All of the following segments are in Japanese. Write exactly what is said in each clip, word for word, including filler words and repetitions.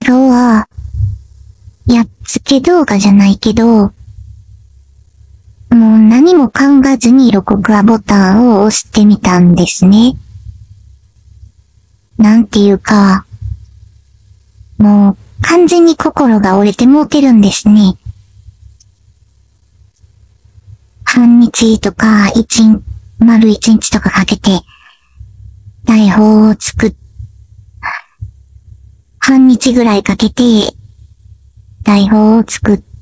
今日は、やっつけ動画じゃないけど、もう何も考えずに録画ボタンを押してみたんですね。なんていうか、もう完全に心が折れてもうてるんですね。半日とか一日、丸一日とかかけて、台本を作っ、半日ぐらいかけて、台本を作って、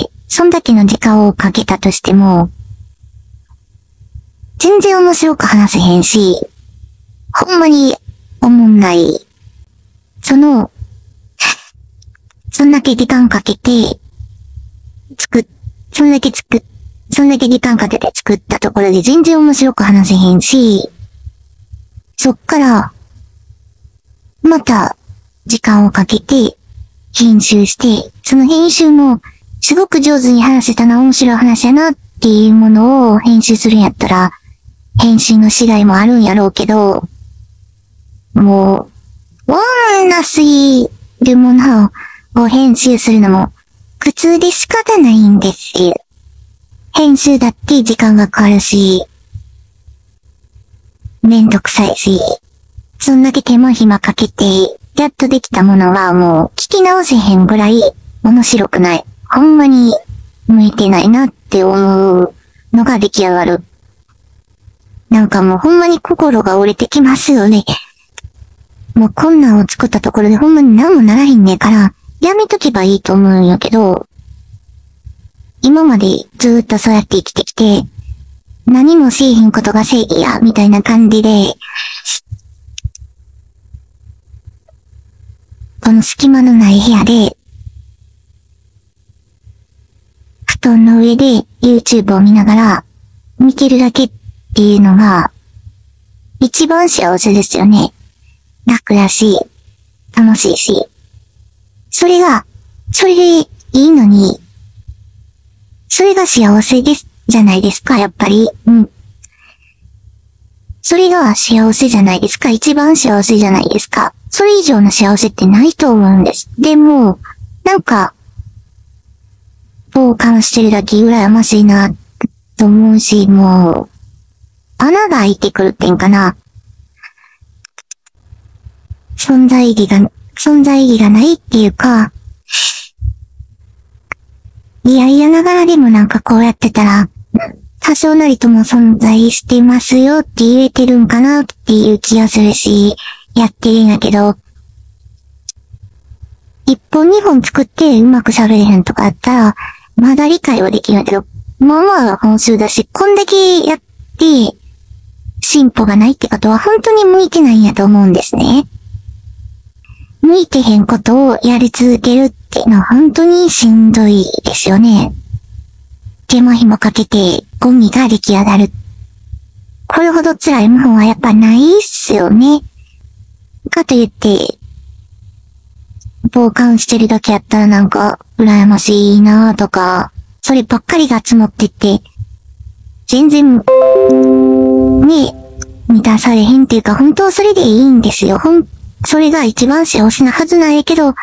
そんだけの時間をかけたとしても、全然面白く話せへんし、ほんまにおもんない。その、そんだけ時間かけて、作っ、そんだけ作っ、そんだけ時間かけて作ったところで全然面白く話せへんし、そっから、また、時間をかけて、編集して、その編集も、すごく上手に話せたな、面白い話やなっていうものを編集するんやったら、編集の次第もあるんやろうけど、もう、おんなすぎるものを編集するのも苦痛で仕方ないんですよ。編集だって時間がかかるし、めんどくさいし、そんだけ手間暇かけて、やっとできたものはもう聞き直せへんぐらい面白くない。ほんまに向いてないなって思うのが出来上がる。なんかもうほんまに心が折れてきますよね。もうこんなんを作ったところでほんまに何もならへんねえから、やめとけばいいと思うんやけど、今までずーっとそうやって生きてきて、何もせえへんことが正義や、みたいな感じで、この隙間のない部屋で、布団の上で YouTube を見ながら、見てるだけっていうのが、一番幸せですよね。楽だし、楽しいし。それが、それでいいのに、それが幸せです、じゃないですか、やっぱり。うん。それが幸せじゃないですか、一番幸せじゃないですか。それ以上の幸せってないと思うんです。でも、なんか、傍観してるだけ羨ましいな、と思うし、もう、穴が開いてくるってんかな。存在意義が、存在意義がないっていうか、いやいやながらでもなんかこうやってたら、多少なりとも存在してますよって言えてるんかなっていう気がするし、やってるんやけど、一本二本作ってうまく喋れへんとかあったら、まだ理解はできるんやけど、まあまあ本数だし、こんだけやって、進歩がないってことは本当に向いてないんやと思うんですね。向いてへんことをやり続けるっていうのは本当にしんどいですよね。手間暇かけてゴミが出来上がる。これほど辛いものはやっぱないっすよね。かといって、傍観してるだけやったらなんか羨ましいなとか、そればっかりが積もってって、全然、ね、満たされへんっていうか本当はそれでいいんですよ。ほんそれが一番幸せなはずなんやけど、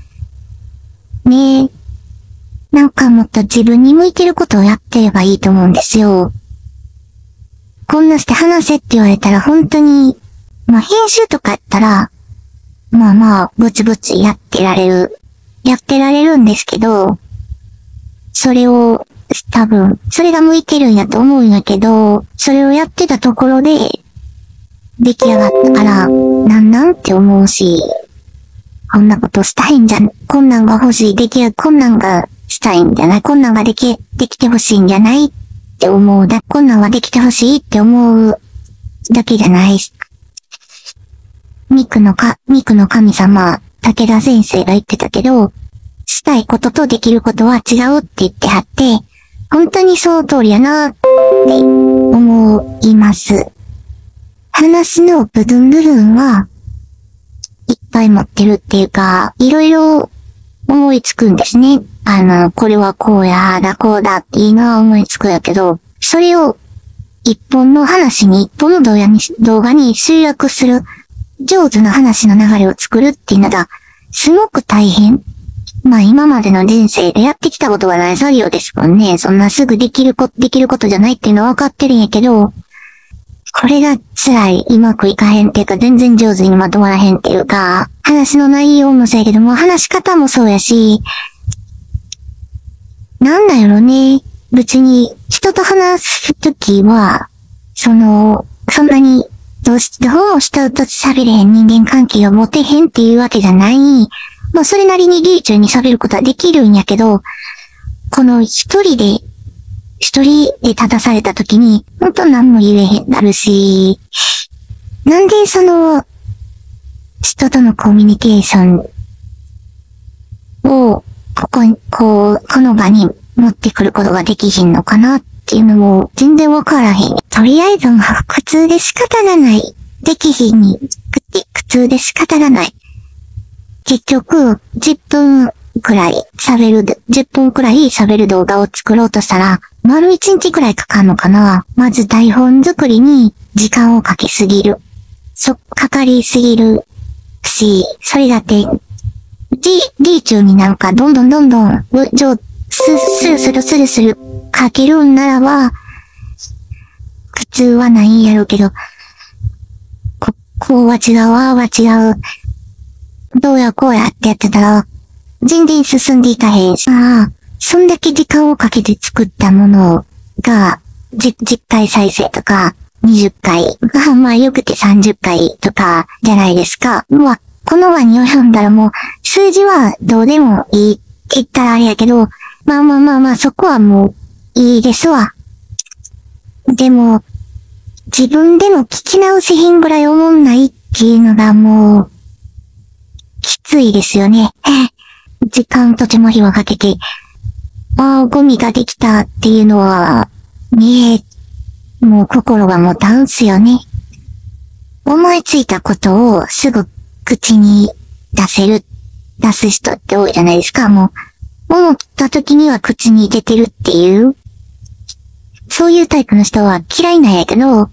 ねえ、なんかもっと自分に向いてることをやってればいいと思うんですよ。こんなして話せって言われたら本当に、まあ編集とかやったら、まあまあ、ぼちぼちやってられる、やってられるんですけど、それを、多分、それが向いてるんやと思うんやけど、それをやってたところで、出来上がったから、なんなんって思うし、こんなことしたいんじゃん、こんなんが欲しい、できる、こんなんがしたいんじゃない、こんなんができ、できてほしいんじゃないって思うだ、こんなんはできてほしいって思うだけじゃないし。ミクのか、ミクの神様、武田先生が言ってたけど、したいこととできることは違うって言ってはって、本当にその通りやなって思います。話の部分部分はいっぱい持ってるっていうか、いろいろ思いつくんですね。あの、これはこうや、だこうだっていうのは思いつくやけど、それを一本の話に、一本の動画に、動画に集約する、上手な話の流れを作るっていうのがすごく大変。まあ今までの人生でやってきたことがない作業ですもんね。そんなすぐできるこ、できることじゃないっていうのは分かってるんやけど、これが辛い、うまくいかへんっていうか、全然上手にまとまらへんっていうか、話の内容もそうやけども、話し方もそうやし、なんだろうね。別に、人と話すときは、その、そんなに、どうし、どうも人と喋れへん人間関係を持てへんっていうわけじゃない。まあ、それなりに流暢に喋ることはできるんやけど、この一人で、一人で立たされたときに、ほんと何も言えへんなるし、なんでその、人とのコミュニケーションを、ここに、こう、この場に持ってくることができひんのかなっていうのも全然わからへん。とりあえず苦痛で仕方がない。できひんに、苦痛で仕方がない。結局、じゅっぷんくらい喋る、じゅっぷんくらい喋る動画を作ろうとしたら、丸いちにちくらいかかんのかな。まず台本作りに時間をかけすぎる。そ、かかりすぎるし、それだって、リ、リーチューになんかどんどんどんどん、じょ、ス、スルスルスルスルかけるんならば、苦痛はないんやろうけど、こ、こうは違う、ああは違う。どうやこうやってやってたら、全然進んでいかへんし、ああ、そんだけ時間をかけて作ったものが、じ、じっかい再生とか、にじゅっかい、まあよくてさんじゅっかいとかじゃないですか。まあ、この輪に及んだらもう、数字はどうでもいいって言ったらあれやけど、まあまあまあまあそこはもういいですわ。でも、自分でも聞き直せへんぐらい思んないっていうのがもう、きついですよね。時間と手間暇かけて、ああ、ゴミができたっていうのは、ねえ、もう心が持たんすよね。思いついたことをすぐ口に出せる、出す人って多いじゃないですか。もう、思った時には口に出てるっていう。そういうタイプの人は嫌いなんやけど、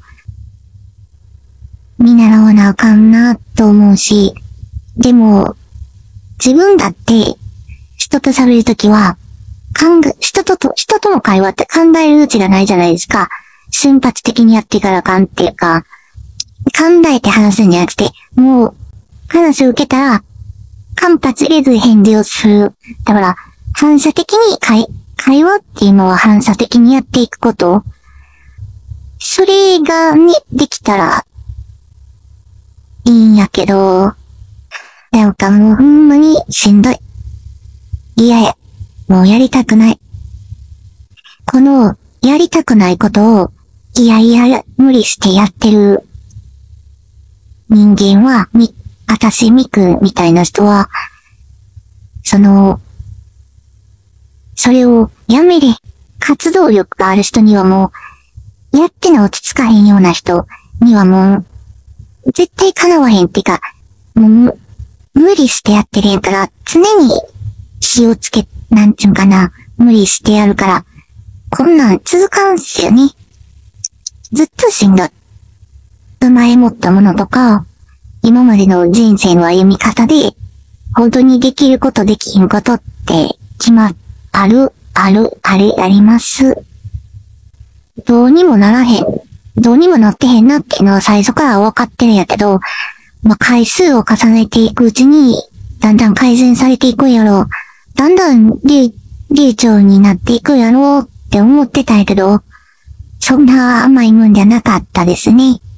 見習わなあかんなと思うし、でも、自分だって、人と喋るときは、考え、人とと、人との会話って考えるうちがないじゃないですか。瞬発的にやってからあかんっていうか、考えて話すんじゃなくて、もう、話を受けたら、間髪入れず返事をする。だから、反射的に会、会話っていうのは反射的にやっていくこと。それが、ね、できたら、いいんやけど、なんかもうほんまにしんどい。嫌や。もうやりたくない。この、やりたくないことを、いやいや、無理してやってる人間は、み、あたしみくみたいな人は、その、それをやめれ、活動力がある人にはもう、やっての落ち着かへんような人にはもう、絶対叶わへんっていうか、もう、無理してやってるんやから、常に気をつけ、なんちゅうんかな、無理してやるから、こんなん続かんすよね。ずっとしんどい。前持ったものとか、今までの人生の歩み方で、本当にできることできひんことって決まっ、ある、ある、あれ、あります。どうにもならへん。どうにもなってへんなっていうのは最初から分かってるんやけど、まあ、回数を重ねていくうちに、だんだん改善されていくんやろう。だんだん流、流暢になっていくんやろうって思ってたんやけど、そんな甘いもんじゃなかったですね。